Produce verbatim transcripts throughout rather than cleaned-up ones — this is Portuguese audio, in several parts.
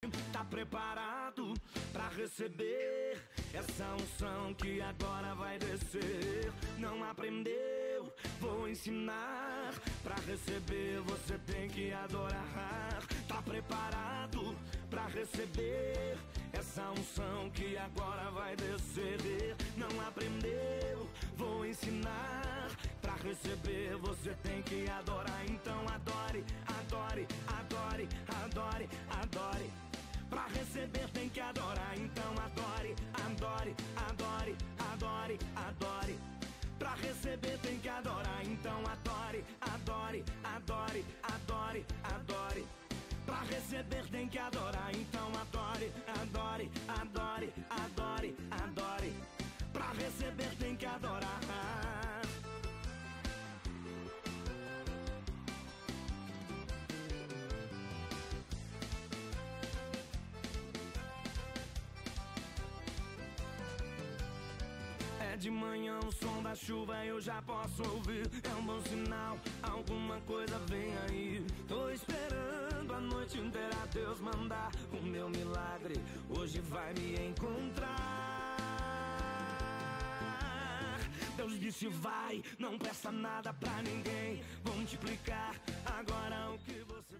Tá preparado pra receber essa unção que agora vai descer? Não aprendeu? Vou ensinar. Pra receber você tem que adorar. Tá preparado pra receber essa unção que agora vai descer? Não aprendeu? Vou ensinar. Pra receber você tem que adorar. Então adore, adore, adore, adore, adore. Pra receber tem que adorar. Então adore, adore, adore, adore, adore. Pra receber tem que adorar. Então adore, adore, adore, adore, adore. Pra receber tem que adorar. Então adore, adore, adore, adore, adore. Pra receber tem que adorar. É de manhã o som da chuva eu já posso ouvir. É um bom sinal, alguma coisa vem aí. Tô esperando a noite inteira Deus mandar o meu milagre. Hoje vai me encontrar. Deus disse vai, não peça nada pra ninguém. Vou multiplicar agora o que você...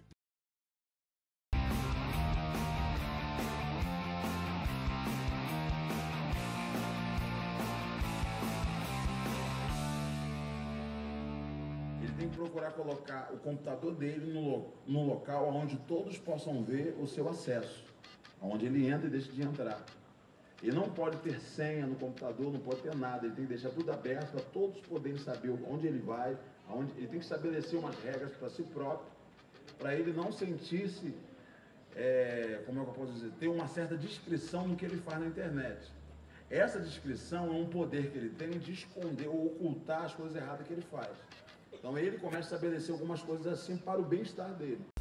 Ele tem que procurar colocar o computador dele no, lo no local onde todos possam ver o seu acesso, onde ele entra e deixa de entrar. Ele não pode ter senha no computador, não pode ter nada, ele tem que deixar tudo aberto para todos poderem saber onde ele vai, aonde, ele tem que estabelecer umas regras para si próprio, para ele não sentir-se, é, como é que eu posso dizer, ter uma certa descrição no que ele faz na internet. Essa descrição é um poder que ele tem de esconder ou ocultar as coisas erradas que ele faz. Então ele começa a estabelecer algumas coisas assim para o bem-estar dele.